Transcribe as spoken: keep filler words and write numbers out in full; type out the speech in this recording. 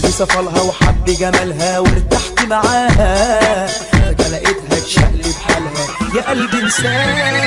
صفالها وحب جمالها وارتحت معاها، فجأة لقيتها تشقلب حالها، يا قلبي انساها